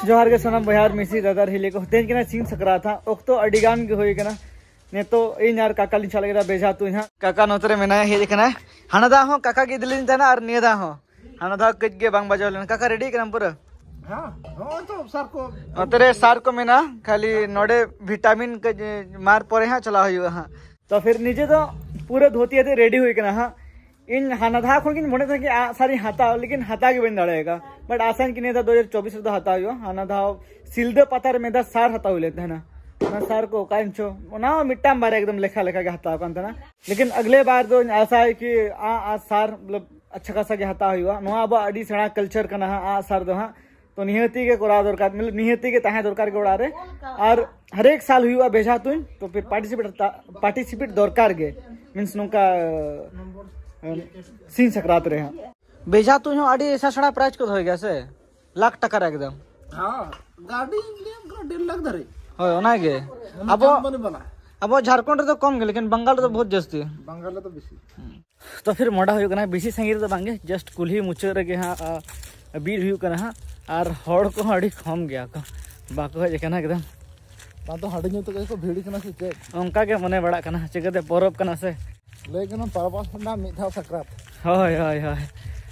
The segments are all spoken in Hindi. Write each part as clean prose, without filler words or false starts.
जोहार के सनम बहार मिसी दादार हिले को तेज के सीन सकरा था ओक्तो अडिगान के होई कना ने तो इन यार काका लिन चले बेजा तु हा काका नोतरे मेना हे देखना हानादा हो काका के दिलिन तना और नियदा हो हानादा कज के बांग बजाव लेन काका रेडी करम पूरा हां हो तो सर को नोतरे सर को मेना खाली नोडे विटामिन के मार परे हा चला होई हा तो फिर नीचे तो पूरे धोती आते रेडी हुई कना हा इन हानाधा खन किन मोने था कि सारी हाता लेकिन हाता के बन दाड़ेगा बट आसान कि नहीं था 2024 रे हाता हुआ हानाधा सिलदे पतार में दा सार हाता हुई लेते है ना ना सार को कांचो ना मिट्टाम बारे एकदम लेखा लेखा के हाता कान था ना लेकिन अगले बार तो ऐसा है कि आ सार मतलब अच्छा खासा के हाता हुआ नो अब अडी सेना कल्चर कना आ सार दो हां तो निहती के कोरा दरकार मतलब निहती के ताहे दरकार के उड़ारे और हर एक साल हुआ बेजा तुन तो फिर पार्टिसिपेट दरकार गे मींस नुका सीन सकरात रहे हैं बेजा तु हो आडी ऐसा छड़ा प्राइस को हो गया से लाख टका एकदम हां गाड़ी 1.5 लाख धरे होय ओना गे अब झारखंड तो कम गे लेकिन बंगाल तो बहुत जस्ती बंगाल तो बेसी तो फिर मोडा हो गना बेसी संगीर तो बांगे जस्ट कुल्ही मुचे रे हां बीर हुई कना हां और हड़ को आडी कम गया का बाको जेकना एकदम बा तो हड़ नु तो को भीड़ कना से चे उनका के मने बड़ा कना चिकते परब कना से लेकिन परबस ना मिठा सकरात होय होय होय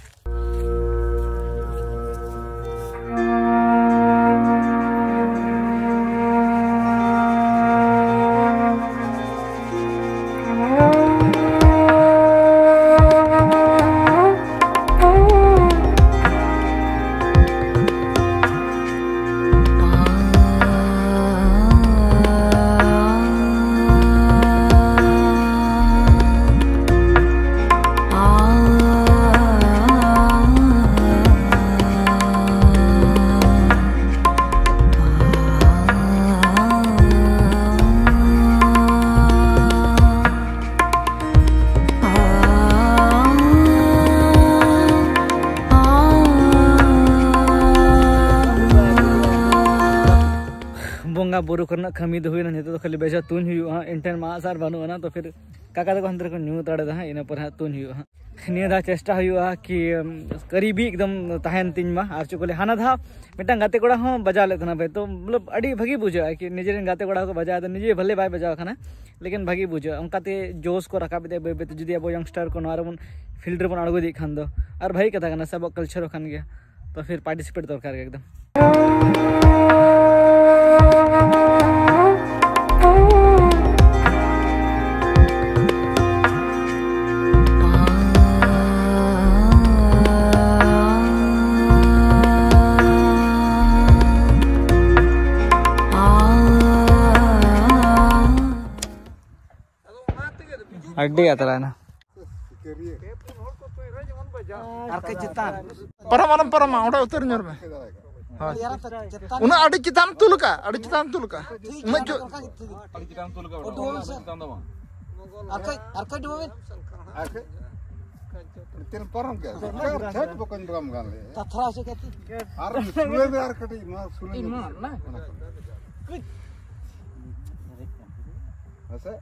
बोंगा बुरु करना खमी दो हुईना तो खाली बेजा तुन हुआ इंटेन मासार बानु ना तो फिर काका तो अंदर को न्यू तड़े दा इन पर तुन हुआ निया दा चेष्टा हुआ कि करीबी एकदम तहन तीन मा आर चुकले हाना था मिटन गाते कोड़ा हो बजा लेतना भाई तो मतलब अड़ी भगी बुझा कि निजे गाते कोड़ा को बजा तो निजे भले बाय बजा खाना लेकिन भगी बुझा उनकाते जोश को रखा दे बे जुदी अब यंगस्टर को नारबन फिल्डर बन अड़गो दी खान दो और भाई कथा करना सब कल्चर खान गया तो फिर पार्टिसिपेट दरकार एकदम अड्डी आता है ना आरके चितान परम ओडा उतर नर में उना अडी चितान तुलका उना जो अडी चितान तुलका चितान दो आरके दो में आरके तेन परम के छट बकन राम गाल तथरा से कहती आर सुले में आरके ना सुले ना ऐसे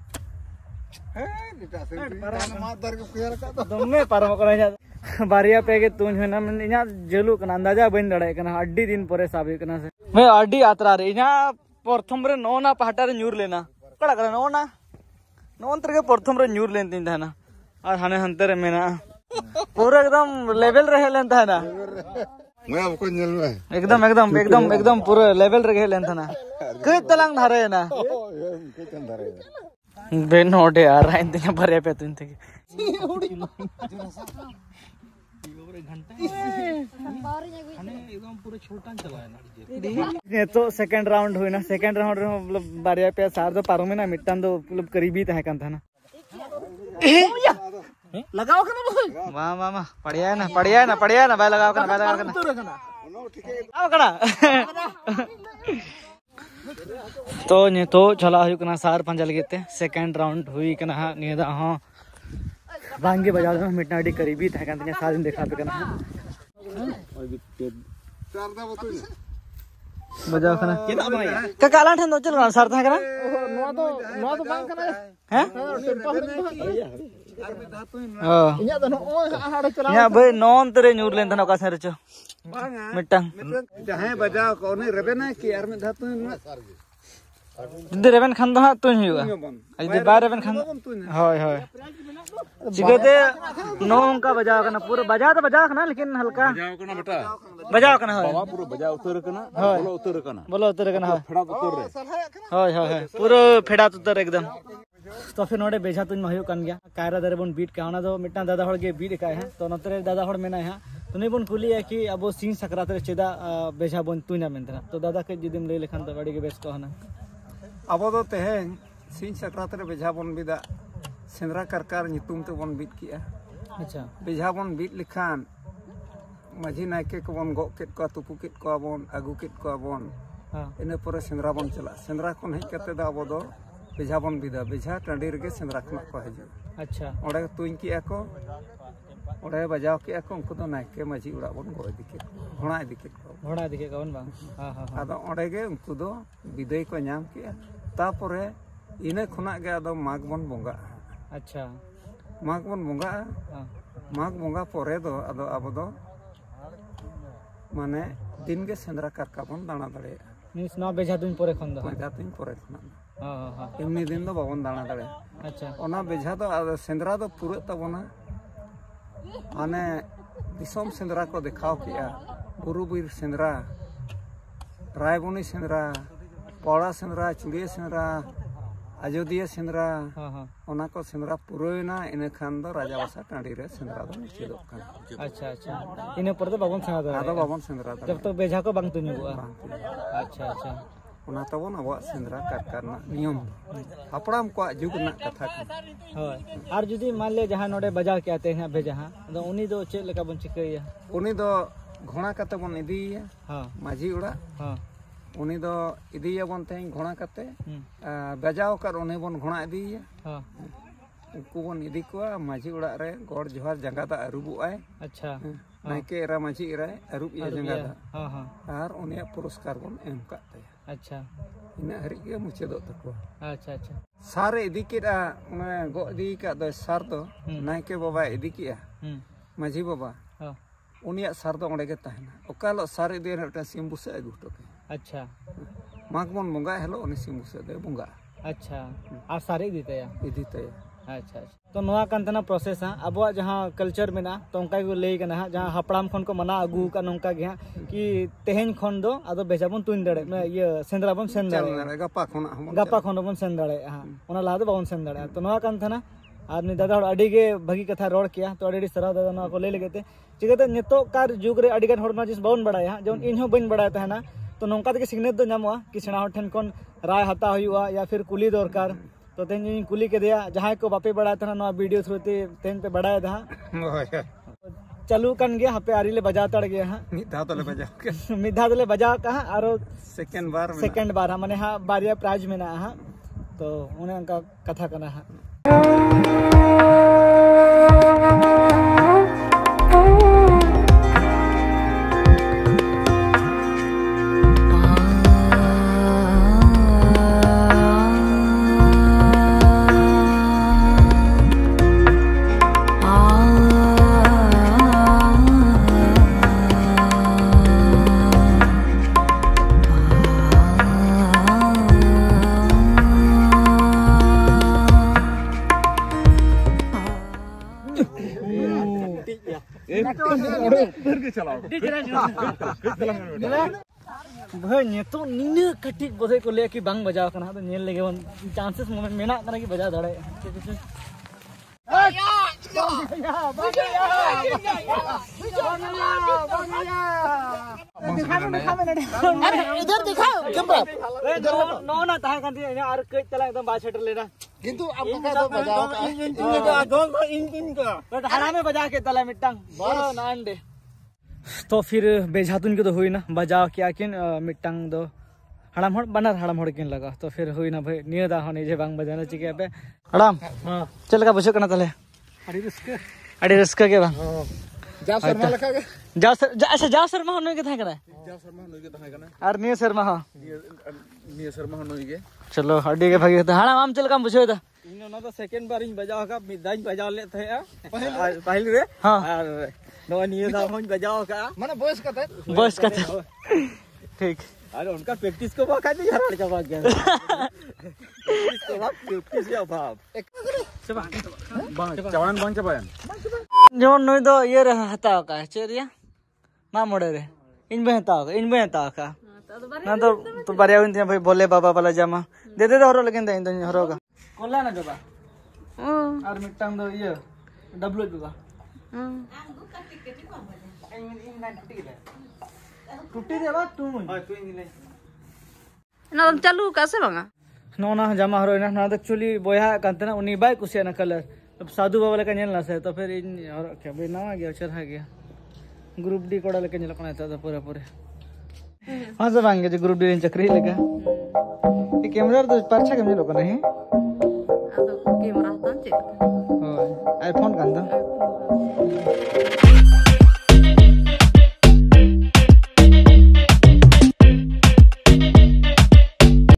बारिया पे के तुन है ना इना जलू कना अंदाजा बन दड़े कना अड्डी दिन परे साबे कना से मैं अड्डी यात्रा रे इना प्रथम रे नोना पहाटा रे न्यूर लेना कड़ा करा नोना नोन तरके प्रथम रे न्यूर लेन दिन था ना और हाने हंते रे मेना पूरा एकदम लेवल रहे लेन था ना मैं आपको नल में एकदम पूरा लेवल रहे लेन था ना कई तलांग धारे ना कई धारे बेनोडे यार इंतने भरे पे तुम थे तो सेकंड राउंड हुई ना सेकंड राउंड रे मतलब बारिया पे सार दो पारो में ना मिट्टन दो मतलब करीबी तहे कान था ना लगाओ कना वाह वाह पड़िया ना भाई लगाओ कना आओ कना तो ने तो चला हुई कना सार पंजा लगेते सेकंड राउंड हुई कना नियदा हां बांगे बजा दो मिटना अडी करीबी था कान सार दिन देखा पे कना बजा कना का काला ठन दो चल सार था कना नो तो बांग कना हैं या भाई नॉन तेरे न्यूर लेन था ना का सर चो मिटंग जहां बजाओ कोने रेबेना की यार में धातु जुदे रेबेन खान दो हां तुन हुआ जुदे बार रेबेन खान होय होय चिगते नों का बजाओ करना पूरा बजा तो बजा करना लेकिन हल्का बजाओ करना बेटा बजाओ करना होय बाबा पूरा बजा उतर करना बोलो उतर करना बोलो उतर करना फेड़ा उतर रे होय होय होय पूरा फेड़ा उतर एकदम तो फिर नोडे बेजा तुन में हुयुक कान गया कायरा दारे बन बीट का ओना दो मिटना दादा हड़ के बीट का है तो नतरे दादा हड़ मेना है तो नहीं बन कुली है कि अब सिंह सकरात रे चेदा बेजा बन तुना मेनतना तो दादा के जुदिम ले लेखान तो बड़ी के बेस को हना अब दो तेहें सिंह सकरात रे बेजा बन बिदा सेंद्रा करकार नितुम ते बन बीट किया अच्छा बेजा बन बीट लिखान माझी नायके को बन गो केट को तुपु केट को बन आगु केट को बन हां इने पर सेंद्रा बन चला सेंद्रा कोन हेज करते दा अब दो बेजा बन बिदा बेजा टांडी रे सेंद्रा खना को हजू अच्छा ओडे तुइन किया को ओडे बजाव किया को उनको तो नायके माझी उड़ा बन गो दिके घोड़ा दिके को घोड़ा दिखे कौन बा हां हां आदो ओडे गे उनको दो विदाई को नाम किया तापरे इने खुना गे आदो माग बन बोंगा अच्छा माग बन बोंगा माग बोंगा परे दो आदो अब दो माने दिन गे सेंद्रा कारका बन दाना दड़े मींस ना बेजा तुन परे खन दो मजा तुम परे खुना हां हां एमनी दिन दो बाबन दाना दड़े अच्छा ओना बेजा दो सेंद्रा दो पूरे तबना माने दिसोम सेंद्रा को दिखाओ किया बुरुबीर सेंद्रा रायबनी सेंद्रा पौड़ा सेंद्रा चुड़िया सेंद्रा अयोध्या सेंद्रा हां हां ओना को सेंद्रा पुरोयना इने खान दो राजा बसा टांडी रे सेंद्रा दो चेदो खान अच्छा अच्छा इने पर तो बाबन सेना दो आदो बाबन सेंद्रा दो जब तक बेजा को बांग तुन हुआ अच्छा अच्छा ओना तबन अब सेंद्रा कारना नियम हापड़ाम को जुग ना कथा होय आर जुदी मान ले जहां नोडे बजा के आते हैं बेजा हां तो उनी दो चे लेका बन चिकैया उनी दो घोड़ा कते बन इदिया हां माझी उड़ा हां उनी दो इदिया बन थे घोड़ा कते बजाओ कर उनी बन घोड़ा इदिया हां उनको बन इदी को माझी उड़ा रे गोड़ जोहार जंगा दा अरुबु आए अच्छा नायके एरा माझी एरा अरुब या जंगा दा हां हां आर उनी पुरस्कार बन एम काते अच्छा ina hari ge muchedot takwa अच्छा अच्छा sare idikit a una go idi ka do sar do naike baba idikit a maji baba हां unia sar do onde ge tahena okalo sar idi na simbu se agu to अच्छा magmon bunga helo oni simbu se de bunga अच्छा आ सारे देते या idite अच्छा अच्छा तो नवा कांतना प्रोसेस हां अबवा जहां कल्चर में ना तो उनका को लेई कना जहां हपड़ाम खन को मना अगु का नोंका गे कि तेहेन खन दो आदो बेजाबन तुन दड़े मैं ये सेंद्रा बन सेन दड़े gapa khona गप्पा खन बन सेन दड़े हां ओना ला दो बावन सेन दड़े तो नवा कांतना आदमी दादा अडी गे भगी कथा रोड किया तो अडी सरा दादा ना को ले लेगेते चिगते नितो कार जुग रे अडी गान होड़ जिस बावन बड़ाया जोन इन हो बन बड़ाया तहना तो नोंका के सिग्नेट दो नामवा कि सेना हर ठन कोन राय हता हुआ या फिर कुली दरकार तो तेन कुली के दिया जहां को बापे बढ़ाया था ना वीडियो थ्रू तेन पे बढ़ाया था चालू कन गया पे आरी ले बजा तड़ गया हां मिधा तो ले बजा के मिधा तो ले बजा कहा और सेकंड बार माने हां बारिया प्राइज में ना हां तो उन्हें उनका कथा करना हां भाई नेतो निने कटिक बोधे को ले कि बांग बजाव कना तो नेल लेगे वन चांसेस मोमेंट मेना कना कि बजा दड़े इधर दिखाओ कैमरा नो ना ताहे कांती यार कई चला एकदम बात छटर लेना किंतु अब का तो बजाओ इन का तो हरा में बजा के तला मिट्टांग बरो नान दे तो फिर बेजातुन के तो हुई ना बजाओ क्या किन मिट्टांग दो हड़ाम हड़ बनर हड़ाम हड़ किन लगा तो फिर हुई ना भाई निये दा होने जे बांग बजाना चिके पे हड़ाम चल का बुझे कना तले अड़ी रिस्क के बा जा शर्मा लखा के जा अच्छा जा शर्मा होने के था कना जा शर्मा होने के था कना और निये शर्मा हां निये शर्मा होने के चलो अड़ी के भागी तो हड़ाम आम चल का बुझे था इन ना तो सेकंड बार इन बजाओ का मिदाइन बजाओ लेते हैं पहले रे हाँ और नो निये दा होन बजाओ का माने बॉयस का ठीक अरे उनका प्रैक्टिस को बाका नहीं हराड़ का बात गया प्रैक्टिस को बात प्रैक्टिस या भाव चवान बन चबायन जेमन नई दो ये रे हताव का चेरिया मा मोड़े रे इन बे हताव का ना तो बारिया हुन भाई भोले बाबा वाला जामा दे दे हरो लेकिन इन दो हरो का कोला ना बाबा और मिटांग दो ये डब्ल्यू बाबा टूटी रे बा तू ना चालू कैसे बांगा नोना जमा हरो ना एक्चुअली बोया कांते ना उनी बाय कुसिया ना कलर अब साधु बाबा लेका नेल ना से तो फिर इन हरो के बे ना गया चढ़ा गया ग्रुप डी कोड़ा लेके नेल कोना था पूरे पूरे हां से बांगे जो ग्रुप डी इन चक्री लेका ये कैमरा तो परछा के मिलो को नहीं कैमरा तान चेक आईफोन कांदा